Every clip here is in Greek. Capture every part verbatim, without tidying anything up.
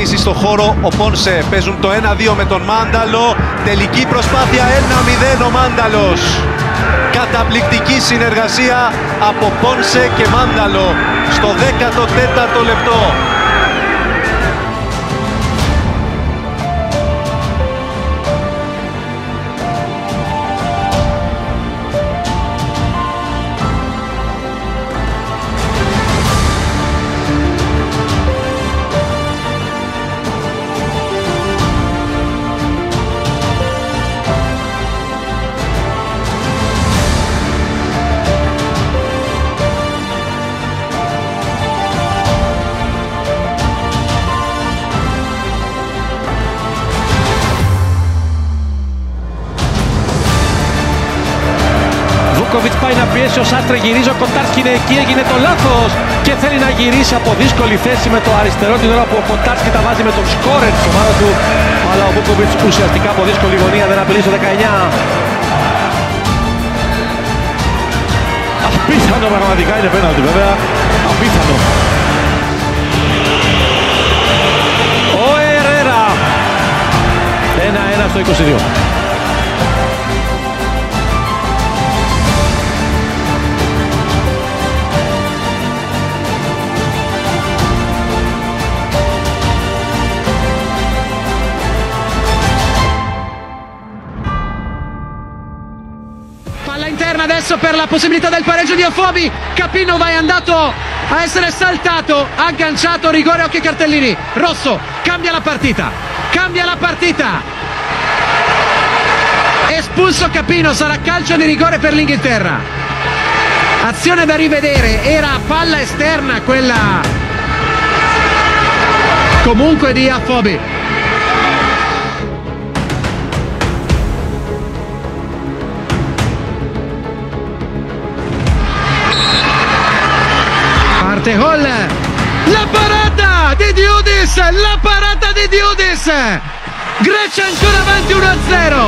κίνηση στο χώρο. Ο Πόνσε παίζουν το ένα δύο με τον Μάνταλο. Τελική προσπάθεια ένα μηδέν ο Μάνταλος. Καταπληκτική συνεργασία από Πόνσε και Μάνταλο στο δέκατο τέταρτο λεπτό. Βούκοβιτς πάει να πιέσει, ο Σάστρε γυρίζει, ο Κοντάρσκι είναι εκεί, έγινε το λάθος και θέλει να γυρίσει από δύσκολη θέση με το αριστερό την ώρα που ο Κοντάρσκι τα βάζει με τον σκόρερ της ομάδας του, αλλά ο Βούκοβιτς ουσιαστικά από δύσκολη γωνία δεν απειλεί στο δεκαεννιά. Απίθανο πραγματικά, είναι πέναλτι βέβαια, απίθανο. Ο Ερέρα, ένα ένα στο είκοσι δύο. Palla interna adesso per la possibilità del pareggio di Afobi. Capinova è andato a essere saltato, agganciato, rigore, occhi e cartellini. Rosso, cambia la partita, cambia la partita. Espulso Capino, sarà calcio di rigore per l'Inghilterra. Azione da rivedere, era palla esterna quella comunque di Afobi. Parte gol, la parata di Diudis, la parata di Diudis, Grecia ancora avanti uno a zero.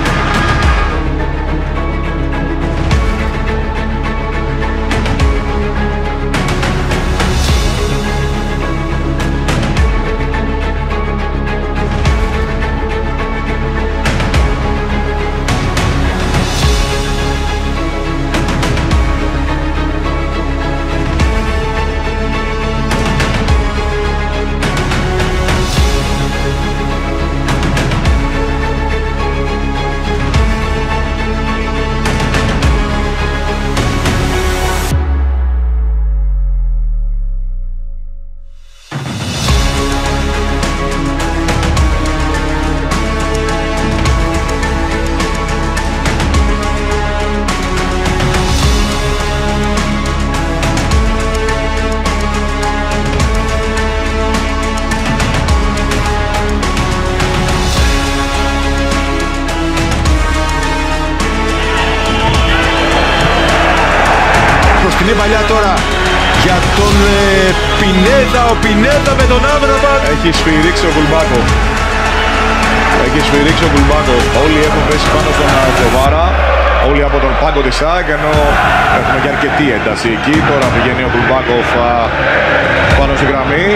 Είναι παλιά τώρα για τον ε, Πινέδα, ο Πινέδα με τον Άμραμπατ. Έχει σφυρίξει ο Κουλμπάκοφ. Έχει σφυρίξει ο Κουλμπάκοφ. Όλοι έχουν πέσει πάνω στον Τζοβάρα. Όλοι από τον πάγκο της ΑΕΚ, ενώ έχουμε και αρκετή ένταση εκεί. Τώρα πηγαίνει ο Κουλμπάκοφ πάνω στη γραμμή.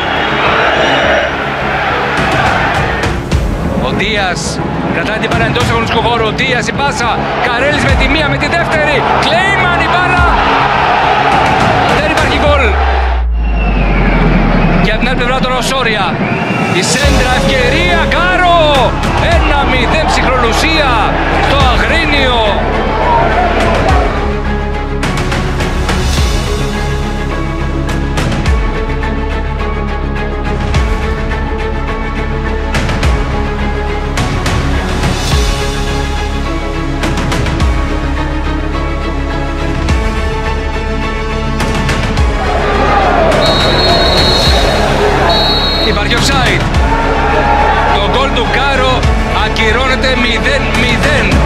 Ο Δίας κρατάει την μπάλα εντός αγωνιστικού χώρου. Ο Δίας η πάσα. Καρέλης με τη μία, με τη δεύτερη. Κλέιμαν η μπάλα. Δεν υπάρχει γκολ. Και από την άλλη πλευρά τώρα ο Σόρια. Η σέντρα, ευκαιρία, Κάρο. Ένα μηδέν ψυχρολουσία στο Αγρίνιο. Υπάρχει offside. Το γκολ του Κάρο ακυρώνεται μηδέν μηδέν.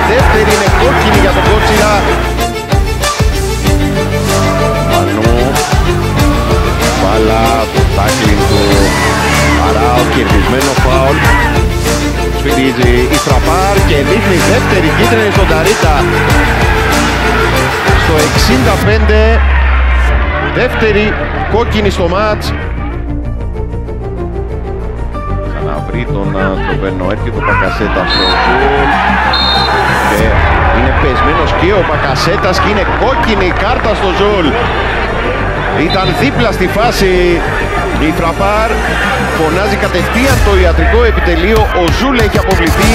δεύτερη είναι κόκκινη για τον Κότσιρα. Μανού. Μπάλα, το τάκλινγκ του Αράου, κερδισμένο φάουλ. Σφυρίζει η Φραπάρ και δείχνει δεύτερη κίτρινη στον Ταρίτα. Στο εξήντα πέντε, δεύτερη κόκκινη στο μάτς. Ξαναβρει τον Τροβέρνο, έρχεται ο Μπακασέτας στο γκολ και είναι πεσμένος και ο Μπακασέτας και είναι κόκκινη κάρτα στο Ζουλ. Ήταν δίπλα στη φάση η Φραπάρ, φωνάζει κατευθείαν το ιατρικό επιτελείο, ο Ζουλ έχει αποβληθεί.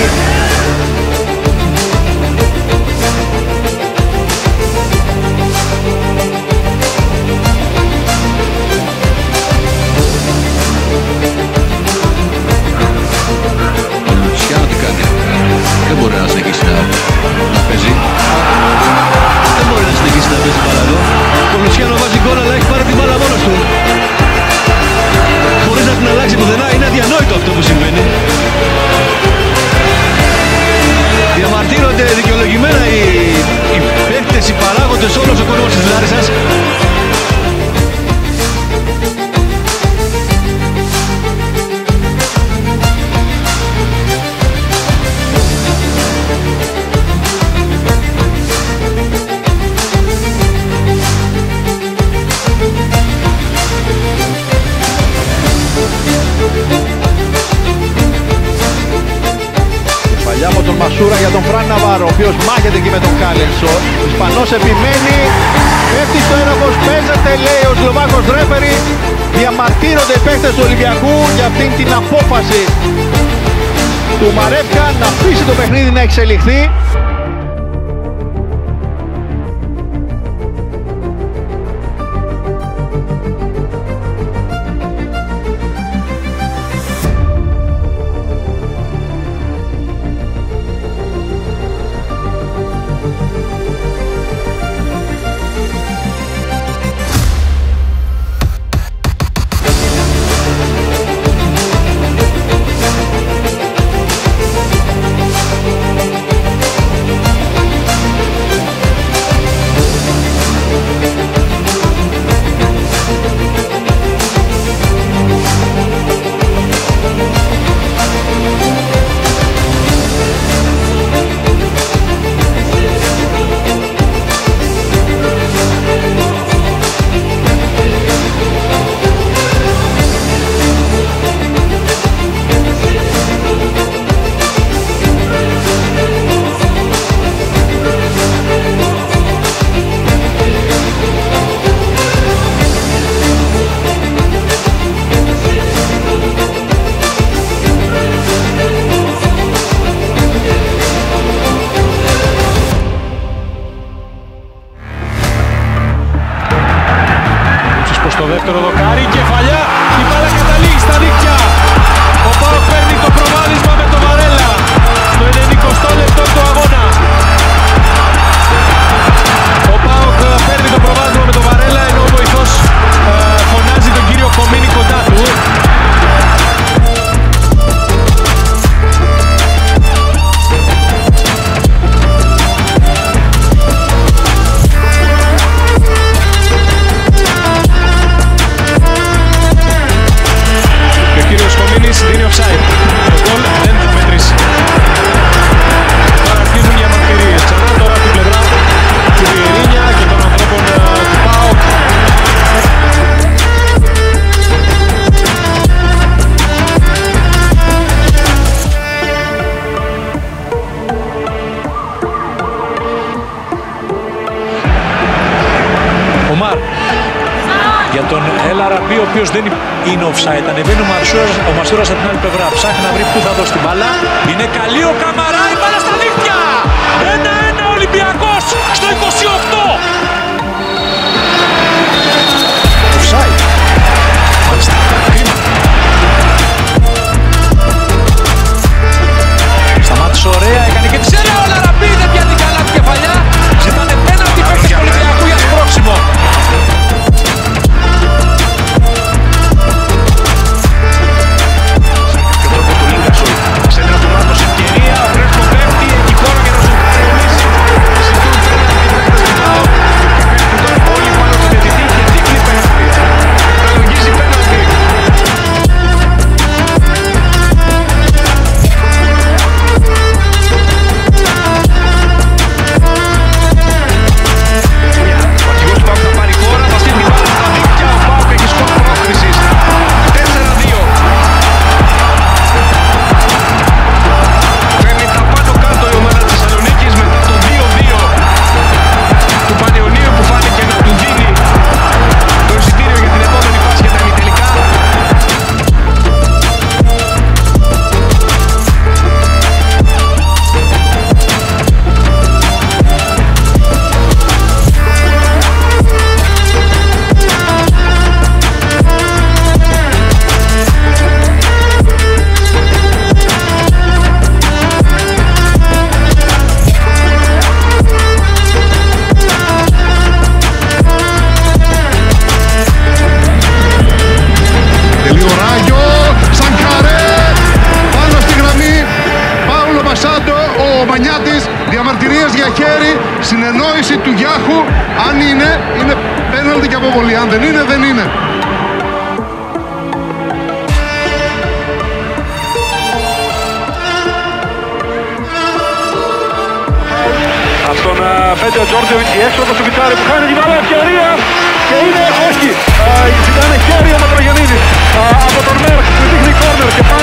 Δεν μπορεί να συνεχίσει να, να παίζει. Δεν μπορεί να συνεχίσει να παίζει μπάλα εδώ. Ο Λουτσιάνο βάζει γκολ, αλλά έχει πάρει την μπάλα μόνος του. Χωρίς να την αλλάξει πουθενά. Είναι αδιανόητο αυτό που συμβαίνει. Διαμαρτύρονται δικαιολογημένα οι, οι παίκτες, οι παράγοντες, όλος ο κόσμος της Λάρισσας. Από τον Μασούρα για τον Φραν Ναβάρο, ο οποίος μάχεται εκεί με τον Κάλενσο. Ο Ισπανός επιμένει, πέφτει στο έδαφος, παίζεται, λέει ο Σλοβάκος ρέφερι. Διαμαρτύρονται οι παίκτες του Ολυμπιακού για αυτήν την απόφαση του Μαρέφκα να αφήσει το παιχνίδι να εξελιχθεί. Στο δεύτερο δοκάρι, κεφαλιά, η μπάλα καταλήγει στα δίκτυα. Ο ΠΑΟΚ παίρνει το προβάδισμα με τον Βαρέλα στο ενενηκοστό λεπτό του αγώνα. Ο ΠΑΟΚ παίρνει το προβάδισμα με τον Βαρέλα, ενώ ο βοηθός ε, φωνάζει τον κύριο Κομίνη κοντά του. Δίνει offside. Το γκολ δεν θα μετρήσει. Τώρα αρχίζουν οι αμαρτυρίες. Ξανά τώρα στην πλευρά του Βιερίνια και των ανθρώπων του ΠΑΟΚ. Ο Μαρ για τον Ελαραμπή, ο οποίος δεν είναι offside. Ανεβαίνει ο Μασούρας, ο Μασούρας από την άλλη πλευρά. Ψάχνει να βρει πού θα δώσει την μπάλα. Είναι καλή ο Καμαρά, η μπάλα στα δίχτυα. ένα ένα Ολυμπιακός στο είκοσι οκτώ. Offside. Μάλιστα. Κρίμα. Σταμάτησε ωραία, έκανε και της ένα ο Ελαραμπή. Δεν πιάνει καλά την κεφαλιά. Ζητάνε πέναλτι παίκτες του Ολυμπιακού για το πρόξιμο. Ευκαιρία, ο Φρέσκο πέφτει. συνεννόηση του Γιάχου, αν είναι, είναι πέναλτι και αποβολή. Αν δεν είναι, δεν είναι. Από τον Πέτρο Τζόρτζεβιτ, η έξοδο του Βιτσάρη που κάνει την μπάλα, ευκαιρία και είναι όχι. Ζητάνε χέρι ο Ματρογεννίδης από τον Μέρκ που δείχνει κόρνερ και πάει